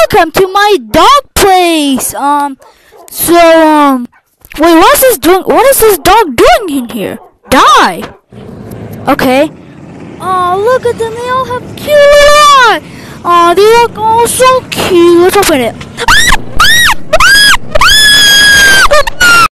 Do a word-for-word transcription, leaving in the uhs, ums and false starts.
welcome to my dog place. Um, so um, wait, what's this doing? What is this dog doing in here? Die. Okay. Oh, look at them. They all have cute little eyes. Oh, they look all so cute. Let's open it.